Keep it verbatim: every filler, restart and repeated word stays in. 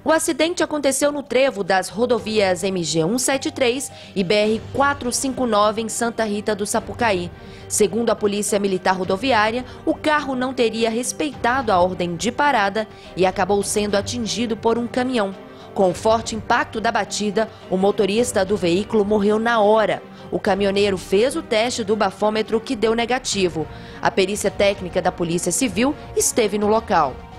O acidente aconteceu no trevo das rodovias M G cento e setenta e três e B R quatrocentos e cinquenta e nove em Santa Rita do Sapucaí. Segundo a Polícia Militar Rodoviária, o carro não teria respeitado a ordem de parada e acabou sendo atingido por um caminhão. Com o forte impacto da batida, o motorista do veículo morreu na hora. O caminhoneiro fez o teste do bafômetro que deu negativo. A perícia técnica da Polícia Civil esteve no local.